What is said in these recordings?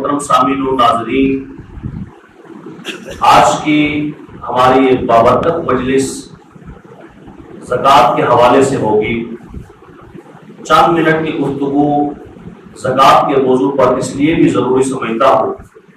محترم سامعین و ناظرین، آج کی ہماری بابرکت مجلس زکوٰۃ کے حوالے سے ہوگی۔ چند منٹ کی گفتگو زکوٰۃ کے موضوع پر اس لیے بھی ضروری سمجھتا ہوں،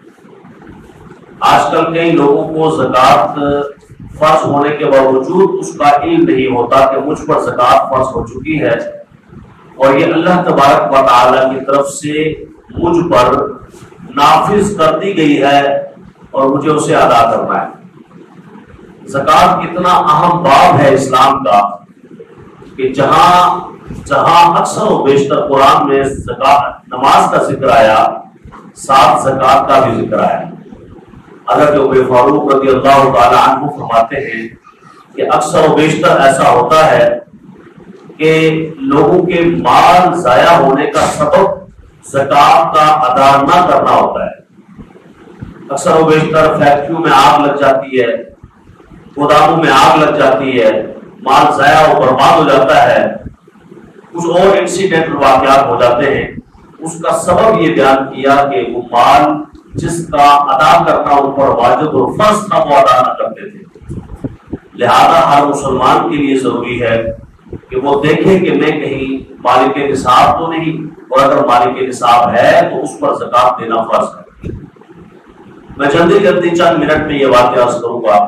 آج کل کئی لوگوں کو زکوٰۃ فرض ہونے کے باوجود اس کا علم نہیں ہوتا کہ مجھ پر زکوٰۃ فرض ہو چکی ہے اور یہ اللہ تبارک و تعالی کی طرف سے مجھ پر نافذ کر دی گئی ہے اور مجھے اسے ادا کرنا ہے۔ زکوٰۃ کتنا اہم باب ہے اسلام کا کہ جہاں اکثر و بیشتر قرآن میں نماز کا ذکر آیا، ساتھ زکوٰۃ کا بھی ذکر آیا۔ حضرت عمر فاروق رضی اللہ تعالی عنہ فرماتے ہیں کہ اکثر و بیشتر ایسا ہوتا ہے کہ لوگوں کے مال ضائع ہونے کا سبب زکوٰۃ کا ادا نہ کرنا ہوتا ہے۔ اکثر و بیشتر فیکٹریوں میں آگ لگ جاتی ہے، گوداموں میں آگ لگ جاتی ہے، مال ضائع و برباد ہو جاتا ہے، کچھ اور انسیڈنٹ واقعات ہو جاتے ہیں۔ اس کا سبب یہ بیان کیا کہ وہ مال جس کا ادا کرنا ان پر واجب اور فرض تھا وہ ادا نہ کرتے تھے۔ لہذا ہر مسلمان کے لیے ضروری ہے کہ وہ دیکھے کہ میں کہیں مالک نصاب تو نہیں، اور اگر مالک نصاب ہے تو اس پر زکوٰۃ دینا فرض ہے۔ میں جلدی چند منٹ میں یہ واقعہ عرض کروں گا۔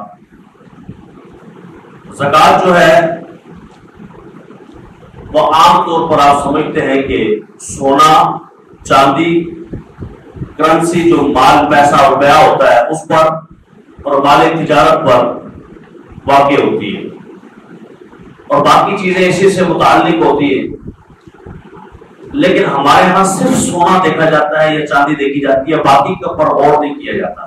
زکوٰۃ جو ہے وہ عام طور پر آپ سمجھتے ہیں کہ سونا، چاندی، کرنسی جو مال پیسہ روپیہ ہوتا ہے اس پر اور مال تجارت پر واقع ہوتی ہے، اور باقی چیزیں اسی سے متعلق ہوتی ہیں۔ لیکن ہمارے ہاں صرف سونا دیکھا جاتا ہے یا چاندی دیکھی جاتی ہے، باقی کا پر غور نہیں کیا جاتا۔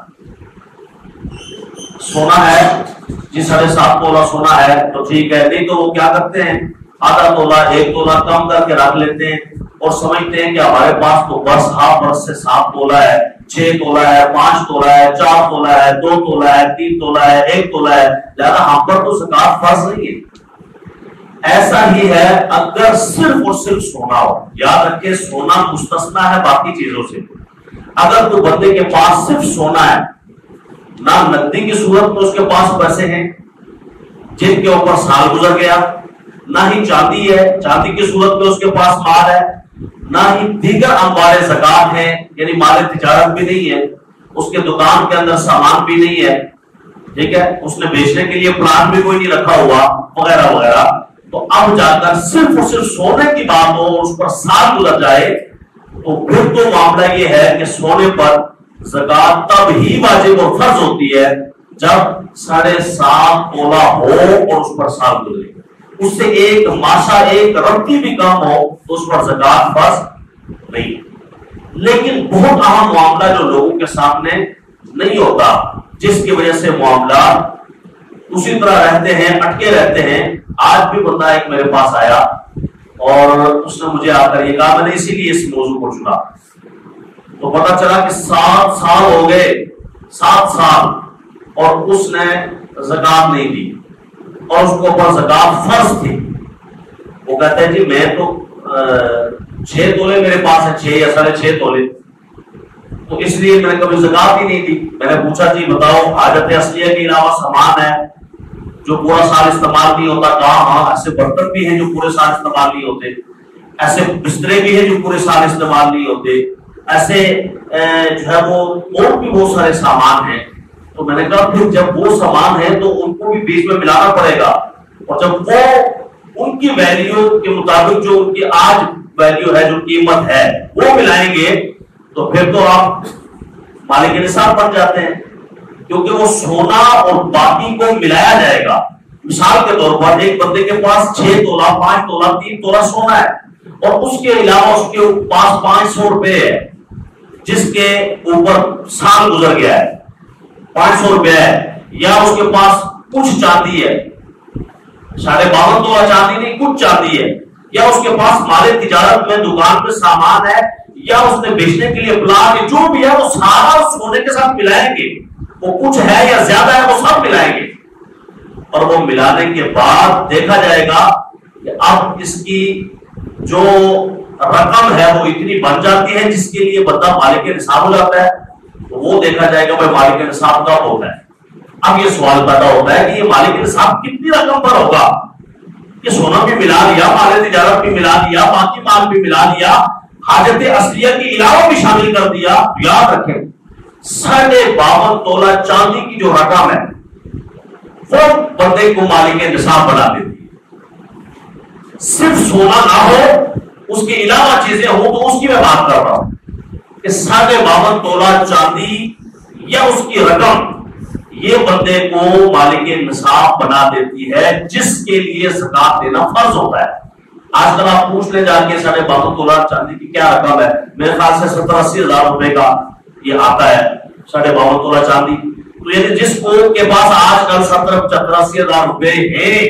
سونا ہے جی 7.5 تولہ سونا ہے تو ٹھیک ہے، نہیں تو وہ کیا کرتے ہیں آدھا تولہ 1 تولہ کم کر کے رکھ لیتے ہیں اور سمجھتے ہیں کہ ہمارے پاس تو بس ہاف برس سے 7 تولہ ہے، 6 تولہ ہے، 5 تولہ ہے، 4 تولہ ہے، 2 تولہ ہے، 3 تولہ ہے، 1 تولہ ہے، لہذا ہم پر تو زکوٰۃ فرض نہیں ہے۔ ایسا ہی ہے اگر صرف اور صرف سونا ہو، یاد رکھیں سونا مستثنا ہے باقی چیزوں سے۔ اگر تو بندے کے پاس صرف سونا ہے، نہ نقدی کی صورت میں اس کے پاس پیسے ہیں جن کے اوپر سال گزر گیا، نہ ہی چاندی ہے، چاندی کی صورت میں اس کے پاس مال ہے، نہ ہی دیگر اموال زکوٰۃ ہیں یعنی مال تجارت بھی نہیں ہے، اس کے دکان کے اندر سامان بھی نہیں ہے، ٹھیک ہے، اس نے بیچنے کے لیے پلان بھی کوئی نہیں رکھا ہوا وغیرہ وغیرہ، تو اب جا کر صرف اور صرف سونے کی بات ہو اور اس پر سال گزر جائے تو پھر تو معاملہ یہ ہے کہ سونے پر زکوٰۃ تب ہی واجب اور فرض ہوتی ہے جب 7.5 تولہ ہو اور اس پر سال گزرے۔ اس سے ایک ماشا ایک رتی بھی کم ہو تو اس پر زکوٰۃ فرض نہیں۔ لیکن بہت اہم معاملہ جو لوگوں کے سامنے نہیں ہوتا، جس کی وجہ سے معاملات اسی طرح رہتے ہیں، اٹکے رہتے ہیں۔ آج بھی بندہ ایک میرے پاس آیا اور اس نے مجھے آ کر یہ کہا، میں نے اسی لیے اس موضوع کو چنا، تو پتا چلا کہ 7 سال ہو گئے، 7 سال اور اس نے زکوٰۃ نہیں دی اور اس کو اوپر زکوٰۃ فرض تھی۔ وہ کہتے ہیں جی میں تو 6 تولے میرے پاس ہے، 6 یا 6.5 تولے، تو اس لیے میں نے کبھی زکوٰۃ ہی نہیں دی۔ میں نے پوچھا جی بتاؤ حاجت اصلیہ کے علاوہ سامان ہے جو پورا سال استعمال نہیں ہوتا؟ کہا ہاں ایسے برتن بھی ہیں جو پورے سال استعمال نہیں ہوتے، ایسے بسترے بھی ہیں جو پورے سال استعمال نہیں ہوتے، ایسے جو ہے وہ اور بھی بہت سارے سامان ہیں۔ تو میں نے کہا پھر جب وہ سامان ہے تو ان کو بھی بیچ میں ملانا پڑے گا، اور جب وہ ان کی ویلیو کے مطابق جو ان کی آج ویلیو ہے، جو قیمت ہے وہ ملائیں گے تو پھر تو آپ مالک نصاب بن جاتے ہیں، کیونکہ وہ سونا اور باقی کو ملایا جائے گا۔ مثال کے طور پر ایک بندے کے پاس 6 تولہ، 5 تولہ، 3 تولہ سونا ہے اور اس کے علاوہ اس کے پاس 500 روپے ہے جس کے اوپر سال گزر گیا ہے، 500 روپے ہے، یا اس کے پاس کچھ چاندی ہے، 52.5 تولہ چاندی نہیں کچھ چاندی ہے، یا اس کے پاس مال تجارت میں دکان پہ سامان ہے، یا اس نے بیچنے کے لیے پلان ہے، جو بھی ہے وہ سارا سونے کے ساتھ ملائیں گے، وہ کچھ ہے یا زیادہ ہے وہ سب ملائیں گے، اور وہ ملانے کے بعد دیکھا جائے گا کہ اب اس کی جو رقم ہے وہ اتنی بن جاتی ہے جس کے لیے بندہ مالک نصاب ہو جاتا ہے، تو وہ دیکھا جائے گا بھائی مالک نصاب کا ہوتا ہے۔ اب یہ سوال پیدا ہوتا ہے کہ یہ مالک نصاب کتنی رقم پر ہوگا؟ یہ سونا بھی ملا لیا، مال تجارت بھی ملا لیا، باقی مال بھی ملا لیا، حاجت اصلیہ کے علاوہ بھی شامل کر دیا، یاد رکھیں 52.5 تولہ چاندی کی جو رقم ہے وہ بندے کو مالک نصاب بنا دیتی ہے۔ صرف سونا نہ ہو، اس کے علاوہ چیزیں ہوں تو اس کی میں بات کر رہا ہوں کہ 52.5 تولہ چاندی یا اس کی رقم یہ بندے کو مالک نصاب بنا دیتی ہے جس کے لیے زکات دینا فرض ہوتا ہے۔ آج کل آپ پوچھ لیں جا کے 52.5 تولہ چاندی کی کیا رقم ہے، میرے خیال سے 70-80 ہزار روپے کا یہ آتا ہے 52.5 تولہ چاندی۔ تو یعنی جس کو کے پاس آج کل 70-75-80 ہزار روپے ہیں،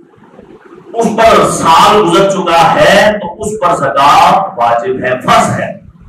اس پر سال گزر چکا ہے تو اس پر زکات واجب ہے، فرض ہے۔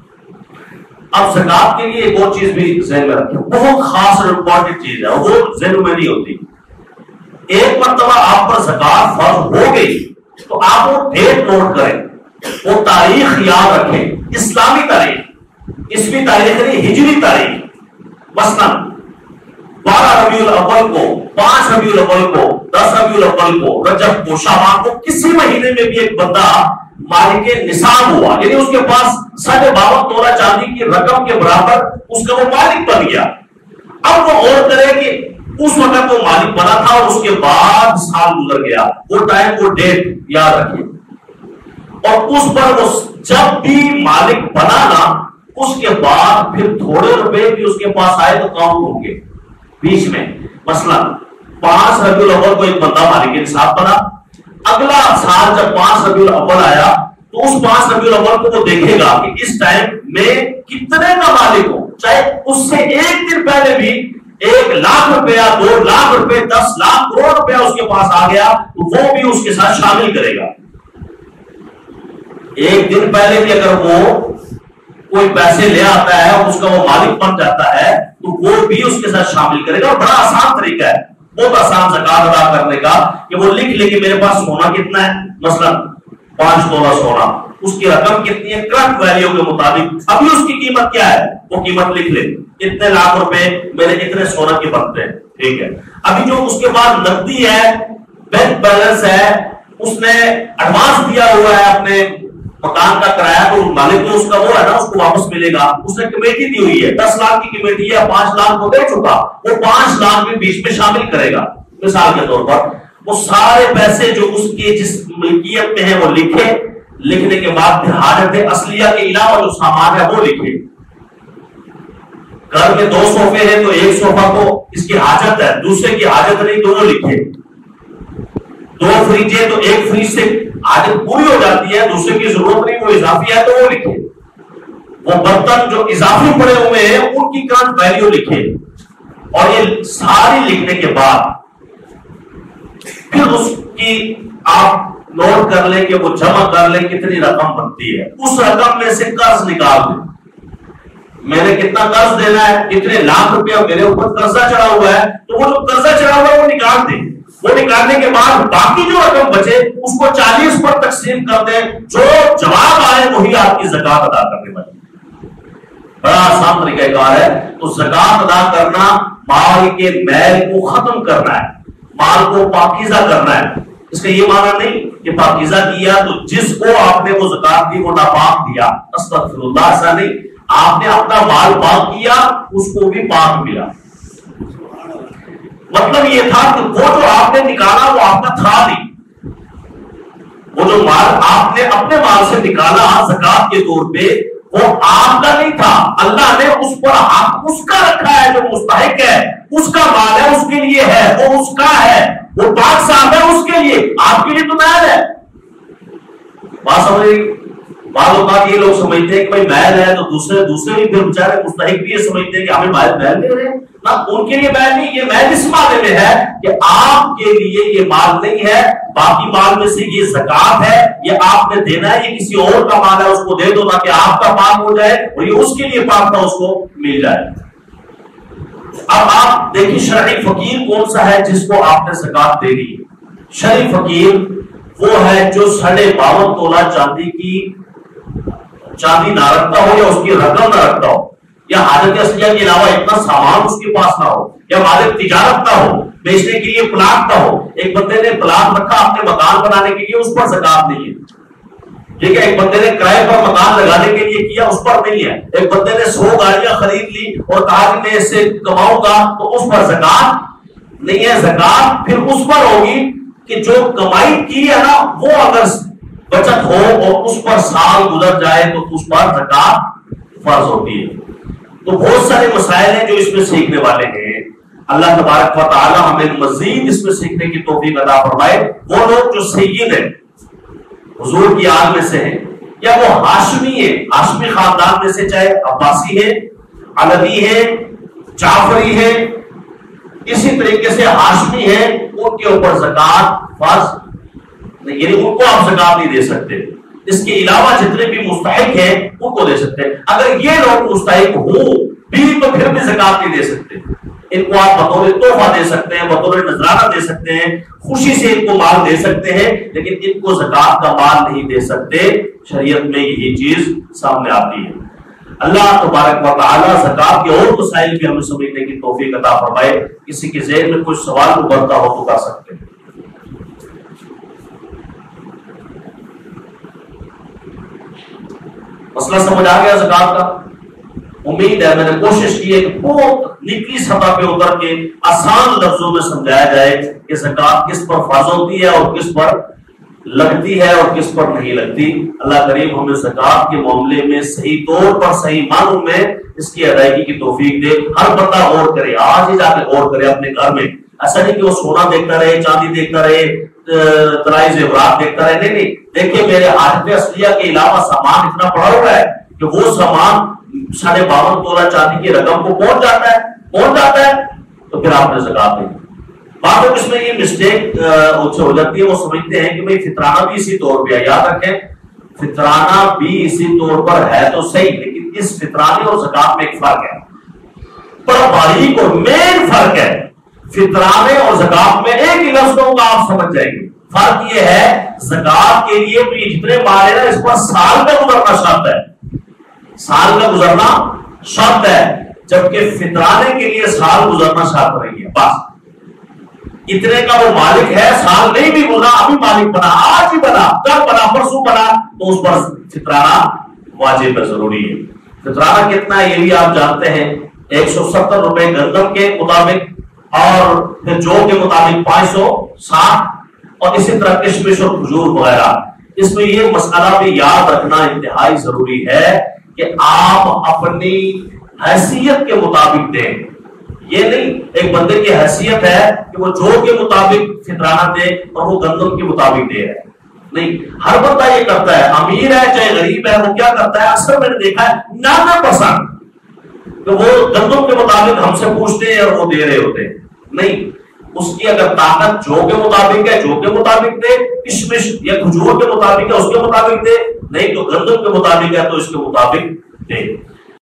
اب زکات کے لیے ایک اور چیز بھی ذہن میں رکھیں، بہت خاص اور امپورٹنٹ چیز ہے، وہ ذہن میں نہیں ہوتی۔ ایک مرتبہ آپ پر زکات فرض ہو گئی تو آپ وہ ڈیٹ نوٹ کریں، وہ تاریخ یاد رکھیں، اسلامی تاریخ، اسمی تاریخ نہیں، ہجری تاریخ۔ مثلا 12 ربیع الاول کو، 5 ربیع الاول کو، 10 ربیع الاول کو، رجب کو، شعبان کو، کسی مہینے میں بھی ایک بندہ مالک نصاب ہوا، یعنی اس کے پاس 52.5 تولہ چاندی کی رقم کے برابر اس کا وہ مالک بن گیا۔ اب وہ غور کرے کہ اس وقت وہ مالک بنا تھا اور اس کے بعد سال گزر گیا، وہ ٹائم وہ ڈیٹ یاد رکھیے، اور اس پر وہ جب بھی مالک بنا نا اس کے بعد پھر تھوڑے روپے بھی اس کے پاس آئے تو کاؤنٹ ہوں گے بیچ میں۔ مثلا 5 ربیع الاول کو ایک بندہ مالک نصاب بنا، اگلا سال جب 5 ربیع الاول آیا تو اس 5 ربیع الاول کو وہ دیکھے گا کہ اس ٹائم میں کتنے کا مالک ہوں، چاہے اس سے ایک دن پہلے بھی 1 لاکھ روپیہ، 2 لاکھ روپے، 10 لاکھ کروڑ روپیہ اس کے پاس آ گیا تو وہ بھی اس کے ساتھ شامل کرے گا۔ ایک دن پہلے بھی اگر وہ کوئی پیسے لے آتا ہے اور اس کا وہ مالک بن جاتا ہے تو وہ بھی اس کے ساتھ شامل کرے گا۔ اور بڑا آسان طریقہ ہے، بہت آسان زکات ادا کرنے کا، کہ وہ لکھ لے کہ میرے پاس سونا کتنا ہے، مثلا 5 تولہ سونا، اس کی رقم کتنی ہے کرنٹ ویلیو کے مطابق، ابھی اس کی قیمت کیا ہے وہ قیمت لکھ لے، اتنے لاکھ روپے میرے اتنے سونا کے بنتے ہیں، ٹھیک ہے۔ ابھی جو اس کے بعد نقدی ہے، بینک بیلنس ہے، اس نے ایڈوانس دیا ہوا ہے اپنے مکان کا کرایہ، تو مالک تو اس کا وہ ہے نا، اس کو واپس ملے گا، اس نے کمیٹی دی ہوئی ہے 10 لاکھ کی کمیٹی ہے، 5 لاکھ کو دے چکا، وہ 5 لاکھ بھی بیچ میں شامل کرے گا۔ مثال کے طور پر وہ سارے پیسے جو اس کی جس ملکیت میں ہیں وہ لکھے، لکھنے کے بعد پھر حاجت اصلیہ کے علاوہ جو سامان ہے وہ لکھے۔ گھر میں 2 صوفے ہیں تو ایک صوفہ کو اس کی حاجت ہے، دوسرے کی حاجت نہیں تو وہ لکھے۔ 2 فریج ہے تو ایک فریج سے حاجت پوری ہو جاتی ہے، دوسرے کی ضرورت نہیں، وہ اضافی ہے تو وہ لکھے۔ وہ برتن جو اضافی پڑے ہوئے ہیں ان کی کرنٹ ویلیو لکھے، اور یہ ساری لکھنے کے بعد پھر اس کی آپ نوٹ کر لیں کہ وہ جمع کر لیں کتنی رقم بنتی ہے، اس رقم میں سے قرض نکال دیں، میں نے کتنا قرض دینا ہے، کتنے لاکھ روپیہ میرے اوپر قرضہ چڑھا ہوا ہے، تو وہ جو قرضہ چڑھا ہوا ہے وہ نکال دیں۔ وہ نکالنے کے بعد باقی جو رقم بچے اس کو 40 پر تقسیم کر دیں، جو جواب آئے وہی آپ کی زکات ادا کرنے والی۔ بڑا آسان طریقہ کار ہے۔ تو زکات ادا کرنا مال کے میل کو ختم کرنا ہے، مال کو پاکیزہ کرنا ہے۔ اس کا یہ معنی نہیں کہ پاکیزہ کیا تو جس کو آپ نے وہ زکات دی وہ ناپاک دیا، استغفر اللہ، ایسا نہیں، آپ نے اپنا مال پاک کیا اس کو بھی پاک ملا۔ مطلب یہ تھا کہ وہ جو آپ نے نکالا وہ آپ کا تھا نہیں، وہ جو مال آپ نے اپنے مال سے نکالا زکات کے طور پہ وہ آپ کا نہیں تھا، اللہ نے اس پر حق اس کا رکھا ہے، جو مستحق ہے اس کا مال ہے، اس کے لیے ہے، وہ اس کا ہے، وہ پاک صاحب ہے اس کے لیے، آپ کے لیے تو محل ہے۔ بات سمجھ، بعض اوقات یہ لوگ سمجھتے ہیں کہ بھائی محل ہے تو دوسرے بھی پھر بیچارے مستحق بھی یہ سمجھتے ہیں کہ ہمیں محل دے رہے ہیں، نہ ان کے لیے محل نہیں، یہ محل اس معنی میں ہے کہ آپ کے لیے یہ مال نہیں ہے، باقی مال میں سے یہ زکات ہے، یہ آپ نے دینا ہے، یہ کسی اور کا مال ہے، اس کو دے دو تاکہ آپ کا پاک ہو جائے اور یہ اس کے لیے پاک تھا، اس کو مل جائے۔ اب آپ دیکھیں شرعی فقیر کون سا ہے جس کو آپ نے زکات دے دی؟ شرعی فقیر وہ ہے جو 52.5 تولہ چاندی کی چاندی نہ رکھتا ہو یا اس کی رقم نہ رکھتا ہو یا حاجت اصلیہ کے علاوہ اتنا سامان اس کے پاس نہ ہو یا مالک تجارت نہ ہو، بیچنے کے لیے پلاٹ نہ ہو. ایک بندے نے پلاٹ رکھا اپنے مکان بنانے کے لیے، اس پر زکات نہیں ہے. ٹھیک ہے، ایک بندے نے کرائے پر مکان لگانے کے لیے کیا، اس پر نہیں ہے. ایک بندے نے 100 گاڑیاں خرید لی اور کہا کہ میں اس سے کماؤں گا، تو اس پر زکات نہیں ہے. زکات پھر اس پر ہوگی کہ جو کمائی کی ہے نا وہ اگر بچت ہو اور اس پر سال گزر جائے تو اس پر زکات فرض ہوتی ہے. تو بہت سارے مسائل ہیں جو اس میں سیکھنے والے ہیں. اللہ تبارک و تعالی ہمیں مزید اس میں سیکھنے کی توفیق عطا فرمائے. وہ لوگ جو سید ہیں، حضور کی آل میں سے ہیں، یا وہ ہاشمی ہے، ہاشمی خاندان میں سے، چاہے عباسی ہے، علوی ہے، جعفری ہے، اسی طریقے سے ہاشمی ہے، ان کے اوپر زکات فرض نہیں، یعنی ان کو آپ زکات نہیں دے سکتے. اس کے علاوہ جتنے بھی مستحق ہیں ان کو دے سکتے ہیں. اگر یہ لوگ مستحق ہوں بھی تو پھر بھی زکات نہیں دے سکتے. ان کو آپ بطور تحفہ دے سکتے ہیں، بطور نذرانہ دے سکتے ہیں، خوشی سے ان کو مال دے سکتے ہیں، لیکن ان کو زکات کا مال نہیں دے سکتے. شریعت میں یہی چیز سامنے آتی ہے. اللہ تبارک و تعالی زکات کے اور مسائل بھی ہمیں سمجھنے کی توفیق عطا فرمائے. کسی کے ذہن میں کوئی سوال ابھرتا ہو تو کر سکتے ہیں. مسئلہ سمجھ آ گیا زکات کا؟ امید ہے میں نے کوشش کی ہے کہ بہت نچلی سطح پہ اتر کے آسان لفظوں میں سمجھایا جائے کہ زکات کس پر فرض ہوتی ہے اور کس پر لگتی ہے اور کس پر نہیں لگتی. اللہ کریم ہمیں زکات کے معاملے میں صحیح طور پر، صحیح معنوں میں اس کی ادائیگی کی توفیق دے. ہر بندہ غور کرے، آج ہی جا کے غور کرے اپنے گھر میں. ایسا نہیں کہ وہ سونا دیکھتا رہے، چاندی دیکھتا رہے، طلائی زیورات دیکھتا رہے. نہیں، دیکھیں میرے حاجت اصلیہ کے علاوہ سامان اتنا پڑا ہوا ہے کہ وہ سامان 52.5 تولہ چاندی کی رقم کو پہنچ جاتا ہے تو پھر آپ نے زکات دیں. بعض لوگ اس میں یہ مسٹیک ہو جاتی ہے، وہ سمجھتے ہیں کہ بھئی فطرانہ بھی اسی طور پہ ہے. یاد رکھیں فطرانہ بھی اسی طور پر ہے تو صحیح، لیکن اس فطرانے اور زکات میں ایک فرق ہے، بڑا باریک اور مین فرق ہے. فطرانے اور زکات میں ایک ہی لفظ کا آپ سمجھ جائیں گے. فرق یہ ہے زکات کے لیے تو یہ جتنے مال ہے نا اس پر سال کا گزرنا شرط ہے، سال کا گزرنا شرط ہے، جبکہ فطرانے کے لیے سال گزرنا شرط نہیں ہے. بس اتنے کا وہ مالک ہے، سال نہیں بھی گزرا ابھی مالک بنا، آج ہی بنا، کل بنا، پرسوں بنا، تو اس پر فطرانہ واجب ہے، ضروری ہے. فطرانہ کتنا ہے یہ بھی آپ جانتے ہیں، 170 روپے گندم کے مطابق اور پھر جو کے مطابق 560 اور اسی طرح کشمش اور کھجور وغیرہ. اس میں یہ مسئلہ بھی یاد رکھنا انتہائی ضروری ہے کہ آپ اپنی حیثیت کے مطابق دیں. یہ نہیں ایک بندے کی حیثیت ہے کہ وہ جو کے مطابق فطرانہ دے اور وہ گندم کے مطابق دے رہا ہے. نہیں، ہر بندہ یہ کرتا ہے، امیر ہے چاہے غریب ہے، وہ کیا کرتا ہے، اکثر میں نے دیکھا ہے 90% تو وہ گندم کے مطابق ہم سے پوچھتے ہیں اور وہ دے رہے ہوتے ہیں. نہیں، اس کی اگر طاقت جو کے مطابق ہے جو کے مطابق دے، کشمش یا کھجور کے مطابق ہے اس کے مطابق دے، نہیں تو گندم کے مطابق ہے تو اس کے مطابق دے.